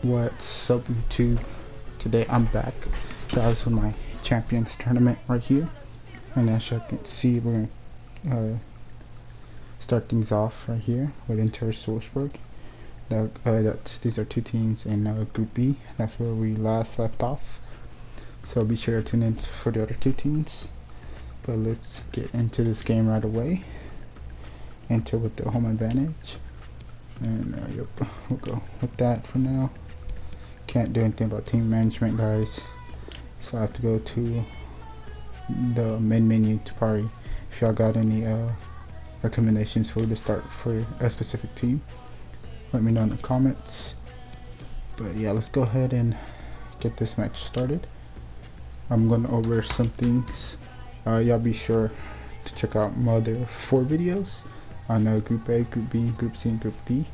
What's up YouTube? Today I'm back guys with my Champions tournament right here, and as you can see we're gonna start things off right here with Inter Salzburg. These are two teams in Group B. That's where we last left off, so be sure to tune in for the other two teams. But let's get into this game right away. Inter with the home advantage, and yep, we'll go with that for now. Can't do anything about team management, guys, so I have to go to the main menu to party. If y'all got any recommendations for to start for a specific team, let me know in the comments. But yeah, let's go ahead and get this match started. I'm going over some things. Y'all be sure to check out my other 4 videos on Group A, Group B, Group C, and Group D.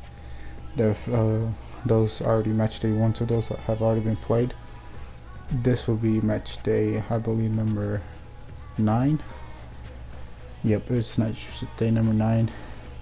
Those are already match day 1, so those have already been played. This will be match day, I believe, number 9. Yep, it's match day number 9.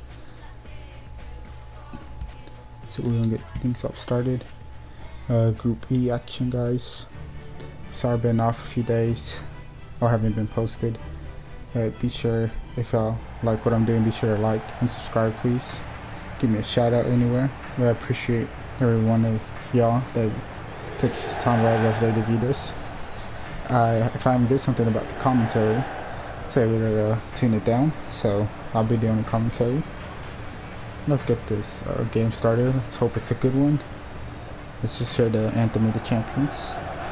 So we're gonna get things off started. Group E action, guys. Sorry I've been off a few days or haven't been posted. Be sure, if y'all like what I'm doing, be sure to like and subscribe, please. Give me a shout out anywhere. I appreciate every one of y'all that took time out of y'all's day to view this. If I do something about the commentary, say we're gonna tune it down, so I'll be doing the commentary. Let's get this game started. Let's hope it's a good one. Let's just hear the anthem of the champions.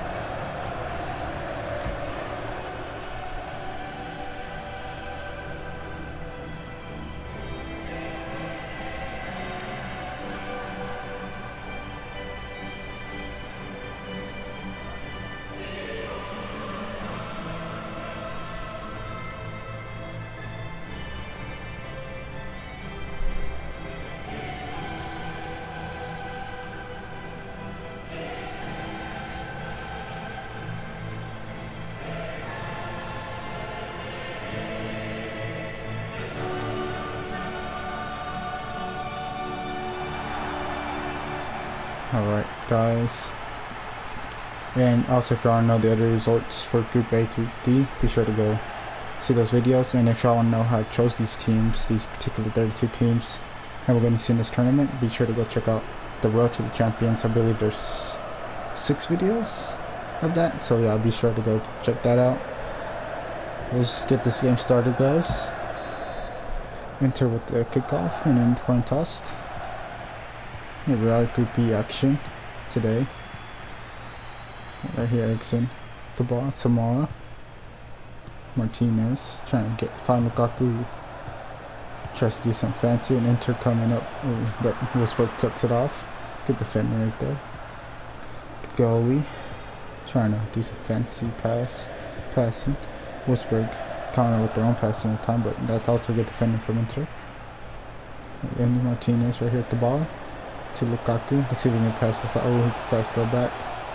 Alright guys, and also if y'all know the other results for Group A through D, be sure to go see those videos. And if y'all want to know how I chose these teams, these particular 32 teams, and we're going to see in this tournament, be sure to go check out the Road to the Champions. I believe there's 6 videos of that, so yeah, be sure to go check that out. Let's get this game started, guys. Enter with the kickoff and then coin tossed. Here we are, Group B action today. Right here, Ericsson, the ball, Samoa, Martinez trying to find Lukaku. Tries to do something fancy, and Inter coming up, but Wolfsburg cuts it off. Good defender right there. The goalie trying to do some fancy passing. Wolfsburg counter with their own passing at the time, but that's also good defending from Inter. And Martinez right here at the ball to Lukaku. Let's see if we can pass this out. Oh, he decides to go back.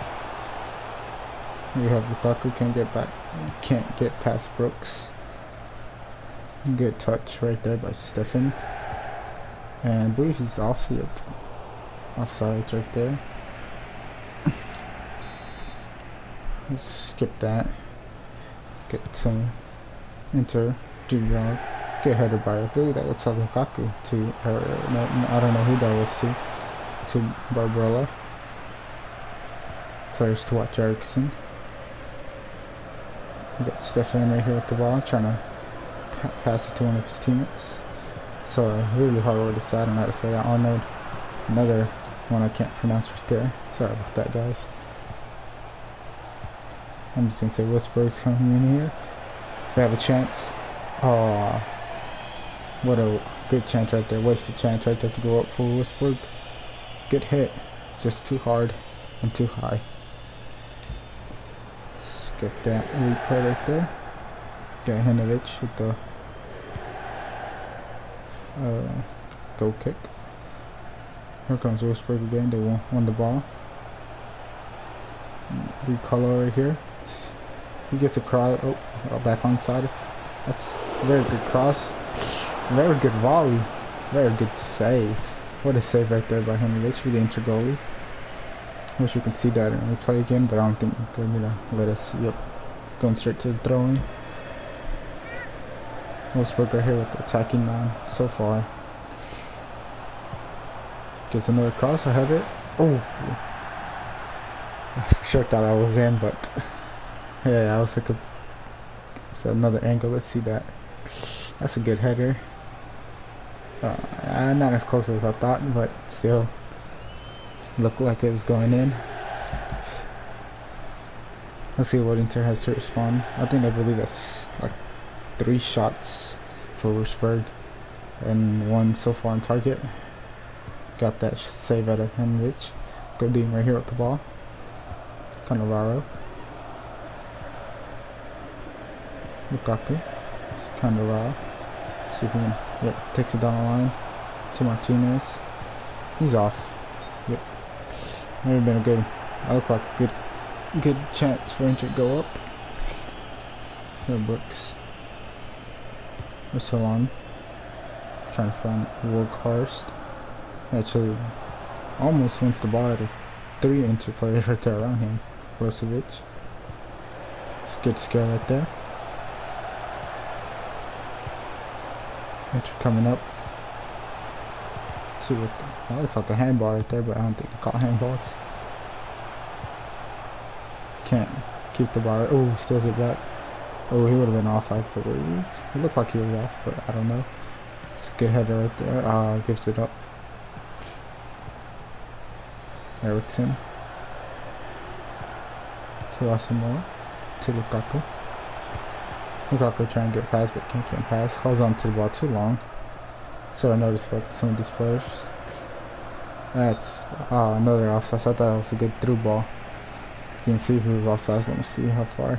We have Lukaku, can't get past Brooks. Good touch right there by Stefan. And I believe he's off. Yep. Offside right there. Let's skip that. Let's get some Inter. Good header by, I believe that looks like Lukaku no, I don't know who that was to Barbarella. Players to watch. Ericsson. We got Stefan right here with the ball, trying to pass it to one of his teammates. It's a really hard word to say. I don't know how to say that. Arnold, another one I can't pronounce right there. Sorry about that, guys. I'm just gonna say Wolfsburg's coming in here. They have a chance. Oh, what a good chance right there. Wasted chance right there to go up for Wolfsburg. Good hit, just too hard and too high. Skip that replay right there. Got Hinovic with the goal kick. Here comes Wolfsburg again. They won the ball. Recolor right here. He gets a cross. Oh, back onside. That's a very good cross. Very good volley. Very good save. What a save right there by Hinovic with the Inter goalie. Wish you can see that in replay again, but I don't think they're gonna let us. Yep, going straight to the throwing. Wolfsburg right here with the attacking man so far. Gets another cross, a header. Oh, I for sure thought that was in, but yeah, I was like, it's another angle. Let's see that. That's a good header. Not as close as I thought, but still looked like it was going in. Let's see what Inter has to respond. I believe that's like 3 shots for Wolfsburg and 1 so far on target. Got that save out of Henrich. Godin right here with the ball. Cannavaro. Lukaku. Cannavaro. See if we can. Yep, takes it down the line to Martinez. He's off. Yep. Never been a good. That looked like a good chance for Inter to go up. Here Brooks. What's so long? Trying to find Woghorst. Actually, almost wins the ball out of 3 Inter players right there around him. Brozovic. It's a good scare right there. Inter coming up. See what that looks like a handball right there, but I don't think they caught handballs. Can't keep the ball. Oh, steals it back. Oh, he would have been off, I believe. It looked like he was off, but I don't know. It's a good header right there. Gives it up. Eriksson. To Asamoah. To Lukaku. Lukaku trying to get past, but can't get past. Holds on to the ball too long. So I noticed about some of these players. That's another offside. I thought that was a good through ball. You can see if he was offside. Let me see how far.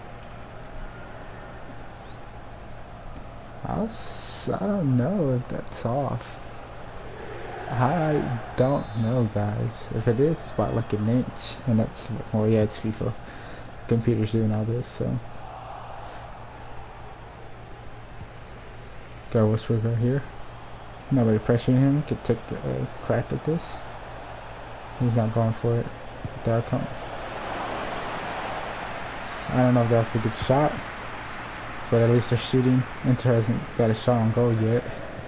I don't know if that's off. I don't know, guys. If it is, it's about like an inch, and that's, well, yeah, it's FIFA. Computer's doing all this, so. Got Wolfsburg right here. Nobody pressuring him. Could take a crack at this. He's not going for it. There come. I don't know if that's a good shot, but at least they're shooting. Inter hasn't got a shot on goal yet.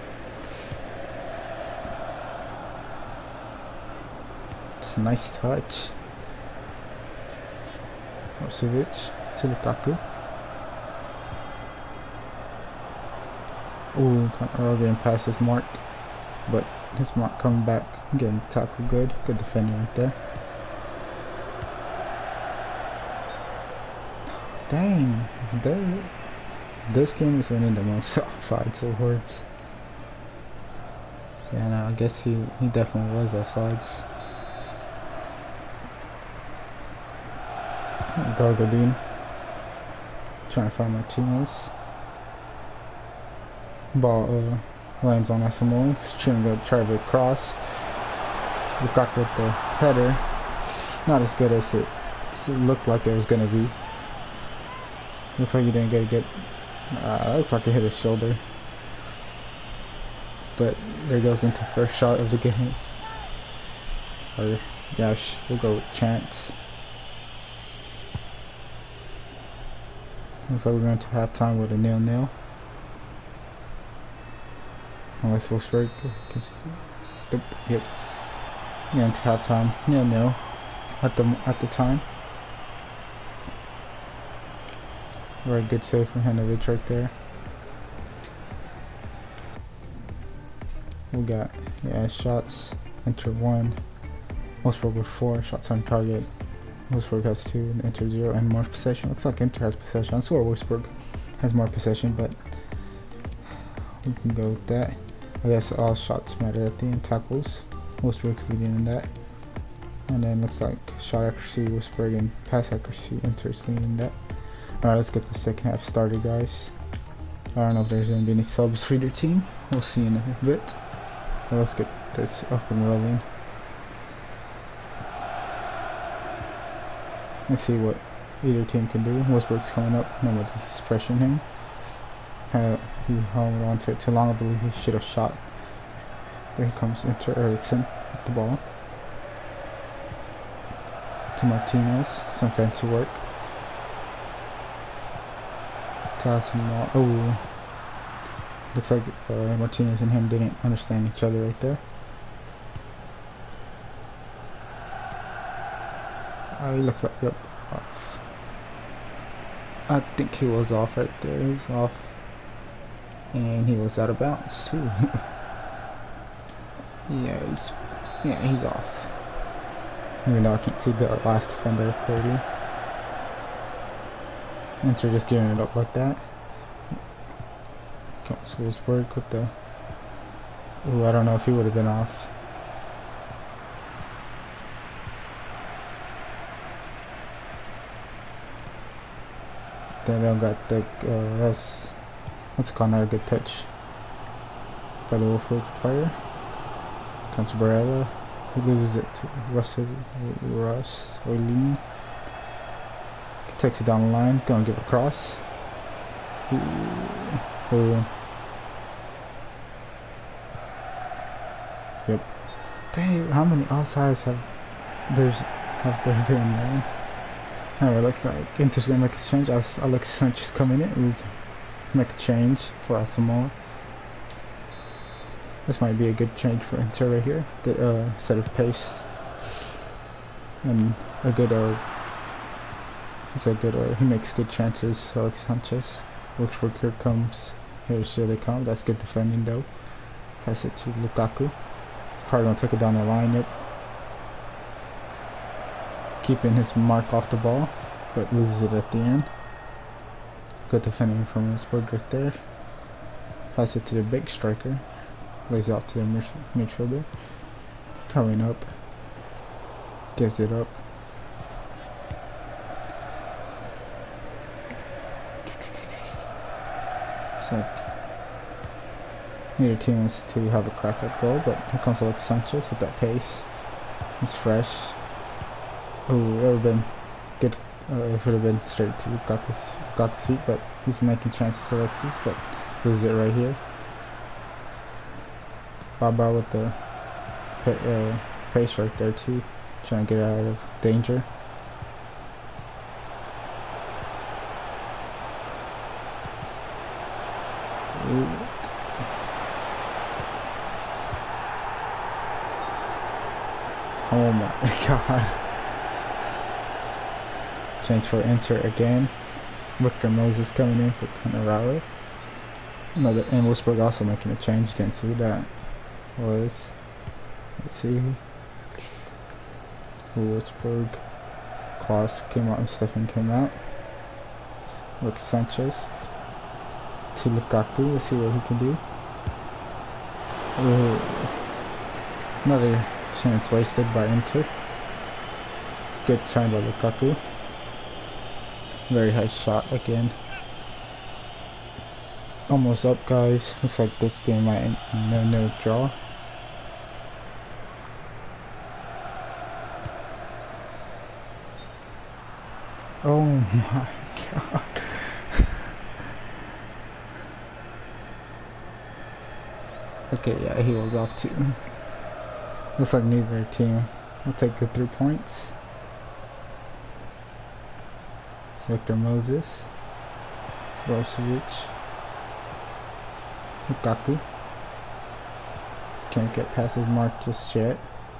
It's a nice touch. Brozovic to Lukaku. Ooh, getting past his mark, but his mark coming back, getting tackled good. Good defending right there. Dang, this game is winning the most offsides awards. Yeah, no, I guess he definitely was offsides. Godin trying to find Martinez. Ball lands on Asamoah. He's trying to try to cross. Lukaku with the header. Not as good as it looked like it was going to be. Looks like he didn't get a good. Looks like he hit his shoulder. But there goes into first shot of the game. Or, yeah, we'll go with chance. Looks like we're going to halftime with a 0-0. Unless Wolfsburg gets. Yep. Going to halftime 0-0 at the time. Very good save from Henrich right there. We got, yeah, shots. Inter 1. Wolfsburg with 4 shots on target. Wolfsburg has 2 and Inter 0, and more possession. Looks like Inter has possession. I swear Wolfsburg has more possession, but we can go with that. I guess all shots matter at the end. Tackles. Wolfsburg's leading in that. And then looks like shot accuracy, Wolfsburg, and pass accuracy, Inter's leading in that. Alright, let's get the second half started, guys. I don't know if there's going to be any subs for either team. We'll see in a bit. But let's get this up and rolling. Let's see what either team can do. Wolfsburg's coming up. Nobody's pressuring him. He held on to it too long. I believe he should have shot. There he comes, Eriksson with the ball. to Martinez. Some fancy work. Toss him all. Oh, looks like Martinez and him didn't understand each other right there. He looks like, yep, off. I think he was off right there. He was off. And he was out of bounds too. yeah, he's off. Even though I can't see the last defender clearly. Inter just giving it up like that. Comes Wolfsburg with the. Ooh, I don't know if he would have been off. Then they got the that's called another good touch by the Wolfsburg player. Comes Barella, who loses it to Russ Oilin. He takes it down the line, gonna give a cross. Ooh. Yep. Dang, how many offsides have there been, man? Alright, looks like Inter's gonna make a change. Alex Sanchez coming in. We'll make a change for Asamoah. This might be a good change for Inter right here. The set of pace and a good. He makes good chances. Alex Sanchez. Looks for here comes. Here they come. That's good defending though. Pass it to Lukaku. He's probably gonna take it down the line. Yep. Keeping his mark off the ball, but loses it at the end. Good defending from Wolfsburg right there. Pass it to the big striker. Lays it off to the midfielder. Coming up. Gives it up. So neither team wants to have a crack at goal, but here comes Alex Sanchez with that pace. He's fresh. Ooh, that would have been good. It would have been straight to Lukaku's feet, but he's making chances, Alexis. But this is it right here. Baba with the pace right there too, trying to get out of danger. Ooh. Oh my god. Change for Inter again. Victor Moses coming in for Cannavaro. And Wolfsburg also making a change. Didn't see that. Let's see. Wolfsburg. Klaus came out and Stefan came out. Looks Sanchez to Lukaku. Let's see what he can do. Ooh. Another chance wasted by Inter. Good turn by Lukaku. Very high shot again. Almost up, guys. Looks like this game might end 0-0 draw. Oh my god. Okay, yeah, he was off too. Looks like neither team will take the 3 points. Victor Moses, Brozovic, Lukaku. Can't get past his mark just yet.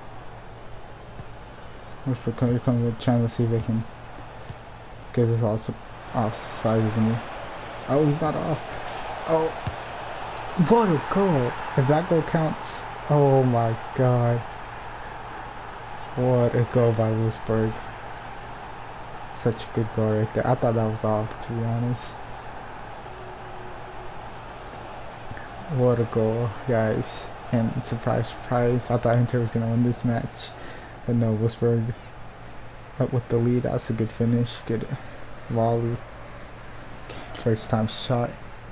Wait for here comes a chance to see if they can. Because it's also offside, isn't he? Oh, he's not off. Oh, what a goal! If that goal counts, oh my god! What a goal by Wolfsburg. Such a good goal right there. I thought that was off, to be honest. What a goal, guys. And surprise, surprise, I thought Inter was going to win this match. But no, Wolfsburg up with the lead. That's a good finish. Good volley. First time shot.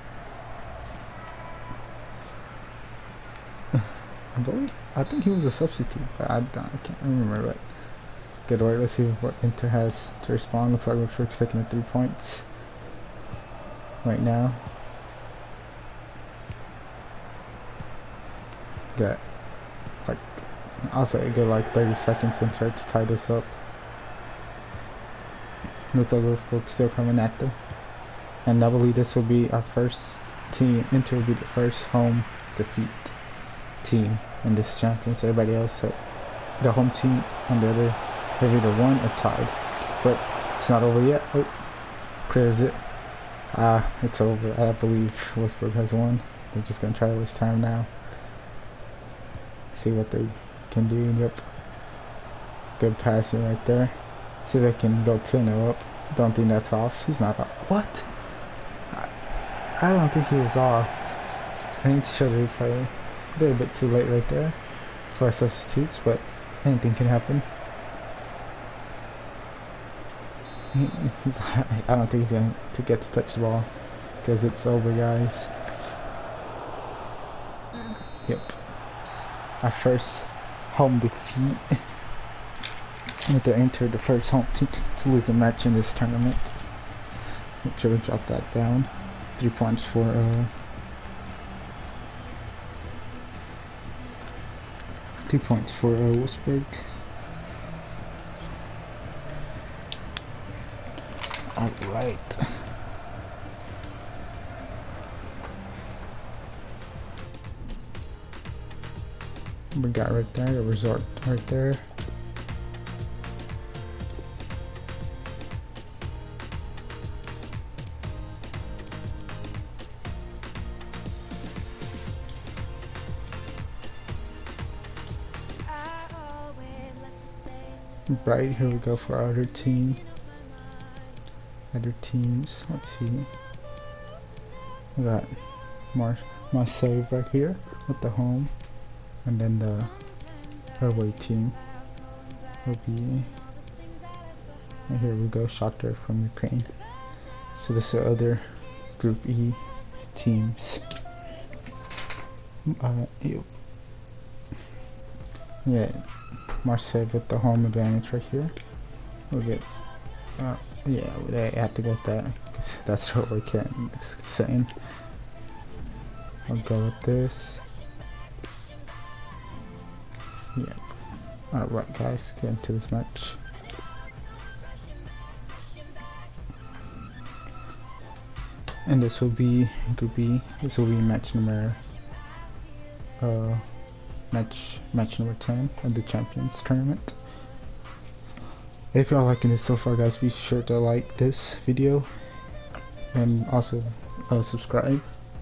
I think he was a substitute, but I can't remember. But good work. Let's see what Inter has to respond. Looks like Wolfsburg's taking the 3 points right now. Got like, I'll say a good like 30 seconds Inter to tie this up. Looks like we're still coming at them. And I believe this will be our first team. Inter will be the first home defeat team in this Champions. Everybody else, the home team on the other, have either won or tied. But it's not over yet. Oh, clears it. It's over. I believe Wolfsburg has won. They're just gonna try to waste time now. See what they can do. Yep. Good passing right there. See if they can go 2-0 up. Don't think that's off. He's not off. What? I don't think he was off. I need to show the replay. They're a bit too late right there for our substitutes, but anything can happen. I don't think he's going to get to touch the ball because it's over, guys. Yep. Our first home defeat. They're entered the first home team to lose a match in this tournament. Make sure we drop that down. 3 points for 2 points for Wolfsburg. Alright. We got right there, a resort right there. Right, here we go for our other team. Other teams, let's see. We got Marseille right here with the home, and then the away team will be. And here we go, Shakhtar from Ukraine. So this is the other Group E teams. Yeah, Marseille with the home advantage right here. We'll get, yeah, they have to get that because that's what we can. It's insane. I'll go with this. Yeah. Alright, guys, get into this match. And this will be Group B. This will be match number match number 10 of the Champions Tournament. If y'all liking this so far, guys, be sure to like this video and also subscribe.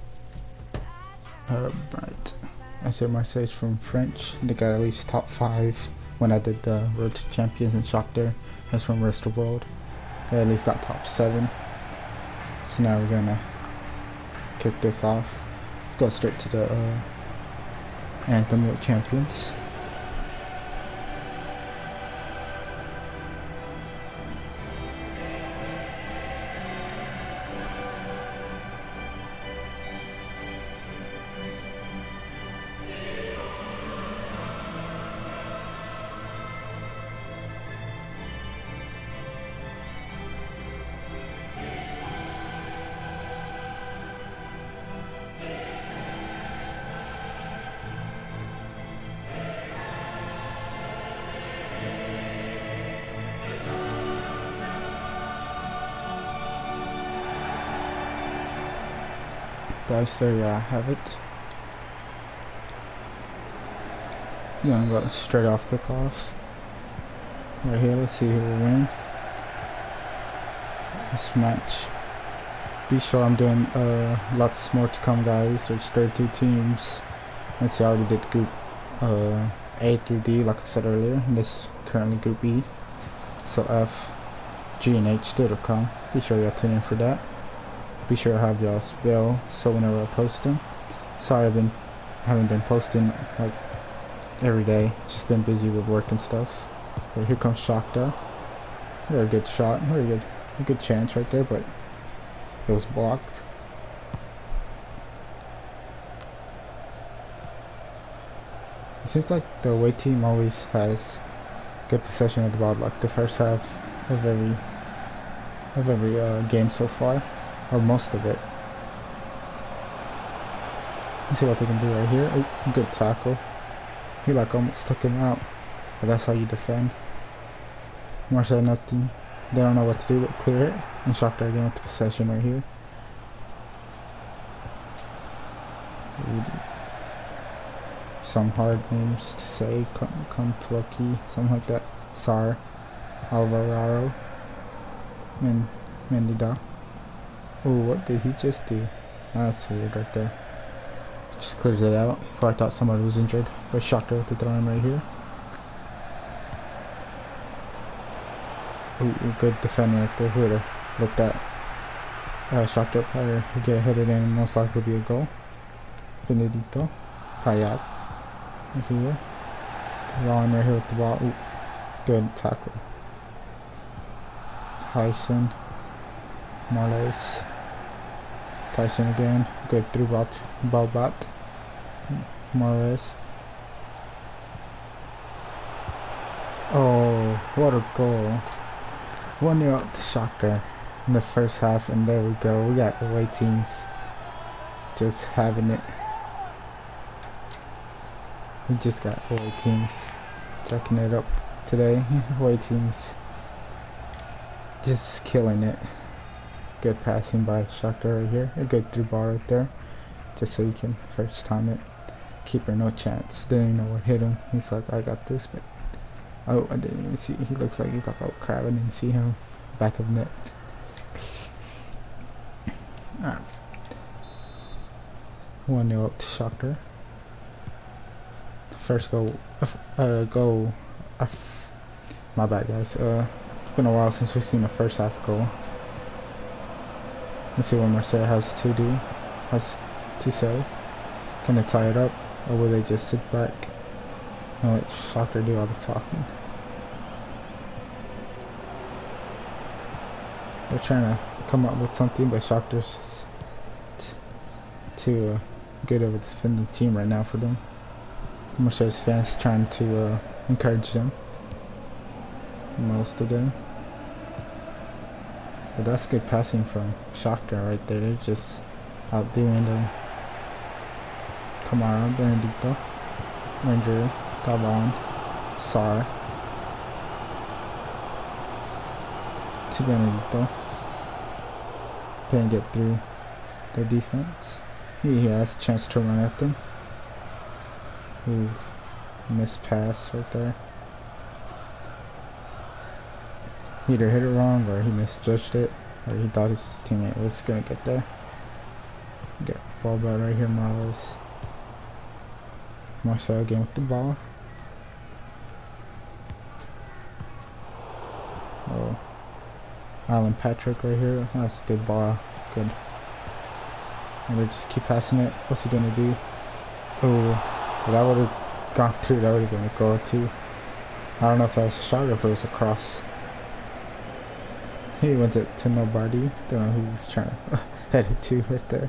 Right. I said Marseille is from French. They got at least top 5 when I did the Road to Champions, and Shakhtar is from rest of the world. They at least got top 7. So now we're gonna kick this off. Let's go straight to the Anthem of Champions. Guys, there you have it. I'm gonna go straight off kickoff. Right here, let's see who will win this match. Be sure I'm doing lots more to come, guys. There's 32 teams. Let's see, I already did Group A through D, like I said earlier, and this is currently Group E. So F, G, and H still to come. Be sure y'all tune in for that. Be sure to have y'all's bell so whenever I post them. Sorry I haven't been posting like every day. Just been busy with work and stuff. But here comes Shakhtar. Very good shot. Very good. A good chance right there, but it was blocked. It seems like the away team always has good possession of the ball, like the first half of every game so far. Or most of it. Let's see what they can do right here. Oh, good tackle. He like almost took him out. But that's how you defend. Marseille nothing. They don't know what to do but clear it. And Shakhtar again with the possession right here. Some hard names to say, Kuntlucky, something like that. Sar, Alvarado, Mendida. Oh, what did he just do? That's weird right there. Just clears it out before I thought somebody was injured. But Shakhtar with the throw-in right here. Ooh, good defender right there. Who would have let that Shakhtar player get headed in and most likely be a goal. Benedito, Hayat, right here. Ron right here with the ball. Ooh, good tackle. Tyson, Marlos, Tyson again. Good through Balbat, Morris. Oh, what a goal! 1-0 up to Shakhtar in the first half, and there we go. We got away teams just having it. We just got away teams checking it up today. Away teams just killing it. Good passing by Shakhtar right here. A good through ball right there. Just so you can first time it. Keeper no chance. Didn't even know what hit him. He's like, I got this, but oh, I didn't even see. He looks like he's like, oh crap, I didn't see him. Back of net. Alright. 1-0 up to Shakhtar. First goal. My bad, guys. It's been a while since we've seen the first half goal. Let's see what Marseille has to say. Can they tie it up, or will they just sit back and let Shakhtar do all the talking? They're trying to come up with something, but Shakhtar's just too good of a defending team right now for them. Marseille's fans trying to encourage them. Most of them. But that's good passing from Shakhtar right there. They're just outdoing them. Kamara, Benedito, Ranger, Taban, Sar. To Benedito. Can't get through their defense. He has a chance to run at them. Ooh, missed pass right there. He either hit it wrong or he misjudged it, or he thought his teammate was gonna get there. Get ball back right here, Marlos. Marcel again with the ball. Oh, Alan Patrick right here. That's a good ball. Good. And they just keep passing it. What's he gonna do? Oh, that would have gone through. That would have been a goal too. I don't know if that was a shot or if it was a cross. He went it to nobody. Don't know who he's trying to head it to right there.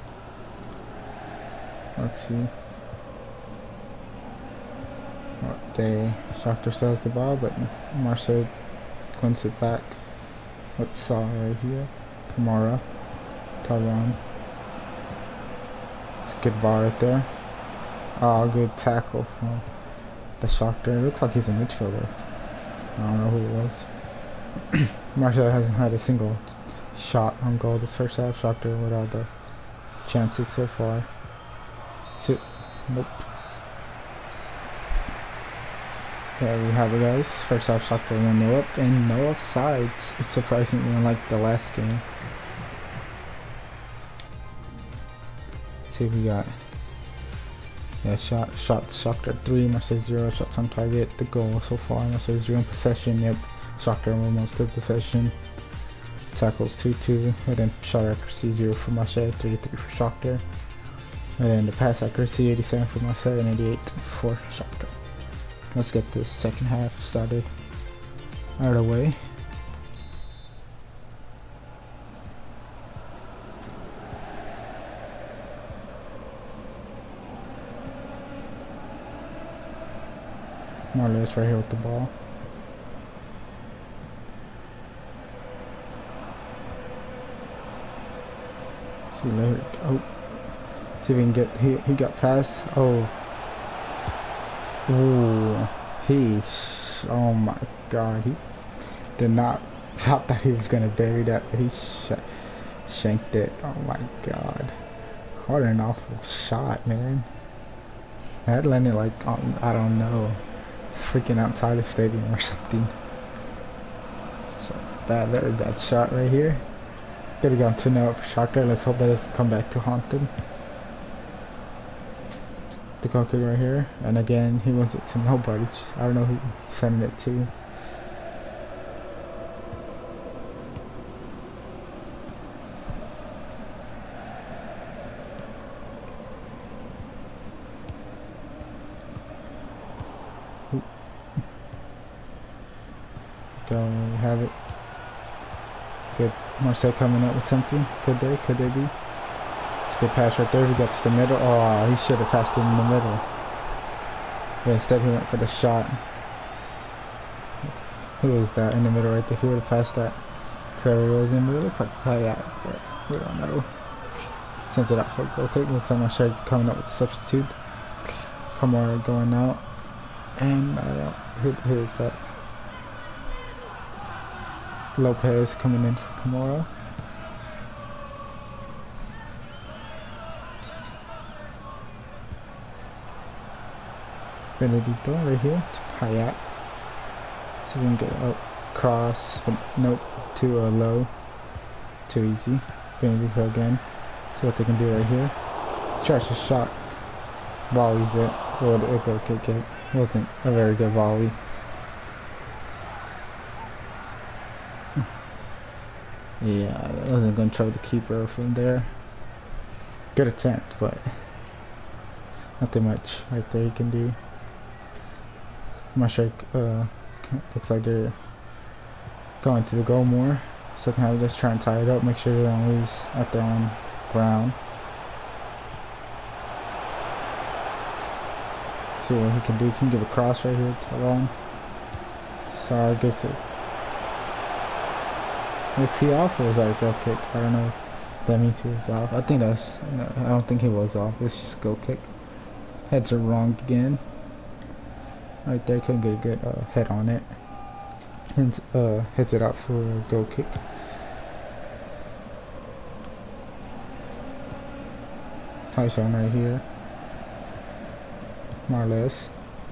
Let's see. Shakhtar sells the ball, but Marseille wins it back. What's Saw right here? Kamara, Taban. It's a good ball right there. Oh, good tackle from the Shakhtar. It looks like he's a midfielder. I don't know who it was. Marseille hasn't had a single shot on goal this first half. Shakhtar with all the chances so far. Nope. There we have it, guys. First half, Shakhtar 1-0 up and no offsides. It's surprisingly unlike the last game. Let's see what we got. Yeah, shots Shakhtar 3, Marseille 0, shots on target. The goal so far, Marseille 0 in possession. Yep, Shakhtar almost in possession. Tackles 2-2, and then shot accuracy 0 for Marseille, 33 for Shakhtar. And then the pass accuracy 87 for Marseille and 88 for Shakhtar. Let's get this second half started out of the way. Marlos right here with the ball. See you later. Oh, see if we can get. He got past. Oh. Ooh, oh my God, he did not I thought he was gonna bury that, but he shanked it. Oh my god. What an awful shot, man. That landed like on, I don't know, freaking outside the stadium or something. So bad, very bad shot right here. Could have gone 2-0 for Shakhtar. Let's hope that doesn't come back to haunt them. The goal kick right here, and again he wants it to nobody. I don't know who he's sending it to. Go, we have it. Good. Marseille coming up with something. Could they? Could they be? It's a good pass right there. He got to the middle. Oh, he should have passed it in the middle. But instead he went for the shot. Who was that in the middle right there? If he would have passed that to whoever was in the middle, it looks like Payet, but we don't know. Sends it out for a goal kick. Looks like Marseille coming up with a substitute. Kamara going out. And I don't, who is that? Lopez coming in for Kamara. Benedito right here to Payet. See if we can get a cross, but nope, too low, too easy. Benedito again. See what they can do right here. Tries a shot, volleys it. Oh, it go kick it. It wasn't a very good volley. Yeah, I wasn't going to try the keeper from there. Good attempt, but nothing much right there you can do. I'm not sure, looks like they're going to the goal more. So can I just try and tie it up, make sure they don't lose at their own ground. See what he can do. He can give a cross right here to Alon. Sorry, gets it. Was he off or was that a goal kick? I don't know if that means he was off. I think that's, no, I don't think he was off. It's just a goal kick. Heads are wrong again. Right there, couldn't get a good head on it. And heads it out for a goal kick. Tyson right here. Marles.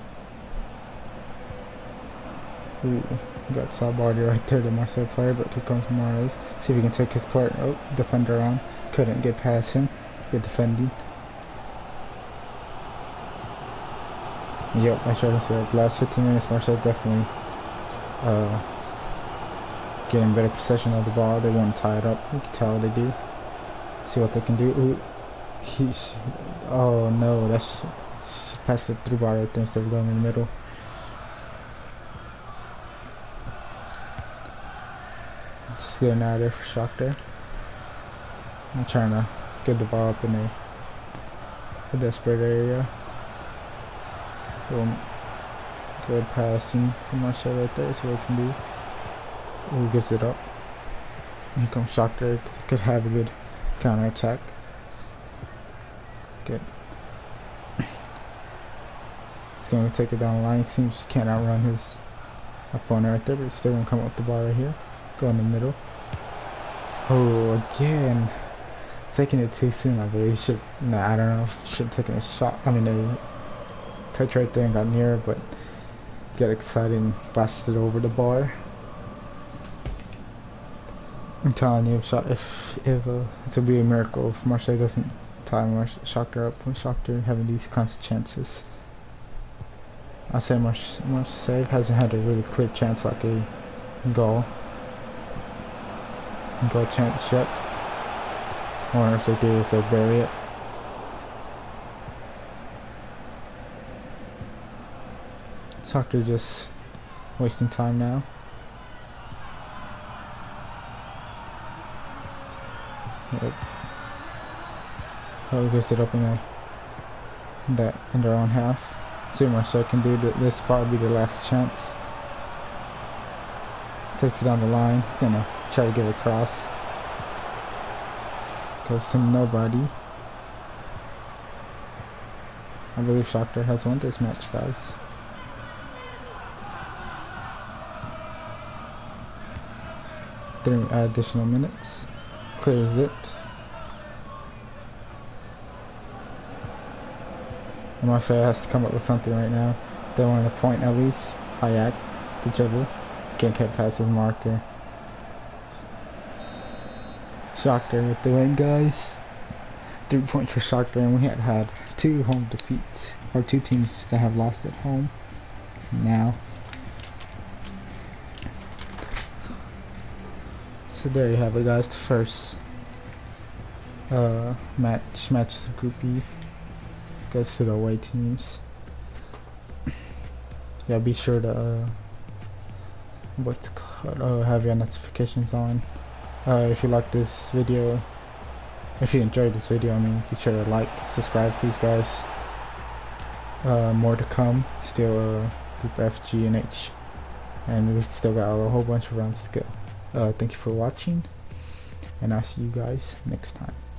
Ooh, got Sabardi right there, the Marseille player, but here comes Marles. See if he can take his player. Oh, defender on. Couldn't get past him. Good defending. Yep, I tried to say the last 15 minutes, Marseille definitely getting better possession of the ball. They want to tie it up. You can tell they do. See what they can do. Ooh, oh no, that's passed it through ball right there instead of going in the middle. Just getting out of there for Shakhtar. I'm trying to get the ball up in a desperate area. Good passing from Marseille right there. See what he can do. Who gives it up? Here comes Shakhtar. Could have a good counter attack. Good. He's going to take it down the line. He seems he can't outrun his opponent right there, but he's still going to come up with the ball right here. Go in the middle. Oh, again. Taking it too soon, I believe. Should, nah, I don't know. Should have taken a shot. I mean, a touch right there and got near, but got excited and blasted over the bar. I'm telling you, if it would be a miracle if Marseille doesn't tie Shakhtar up. With Shakhtar having these kinds of chances. I say Marseille hasn't had a really clear chance like a goal chance yet. I wonder if they do, if they'll bury it. Shakhtar just wasting time now. Yep. Oh, gives it up in their own half. See what Marseille can do. This will probably be their last chance. Takes it down the line. He's gonna try to get it across. Goes to nobody. I believe Shakhtar has won this match, guys. 3 additional minutes. Clears it. Marseille has to come up with something right now. They want a point at least. Hayak, the dribble. Can't get past his marker. Shakhtar with the win, guys. 3 points for Shakhtar, and we had 2 home defeats, or 2 teams that have lost at home now. So there you have it, guys. The first matches of Group E goes to the away teams. Yeah, be sure to have your notifications on. If you like this video, if you enjoyed this video, I mean, be sure to like, subscribe, please, guys. More to come. Still Group F, G, and H, and we still got a whole bunch of rounds to go. Thank you for watching, and I'll see you guys next time.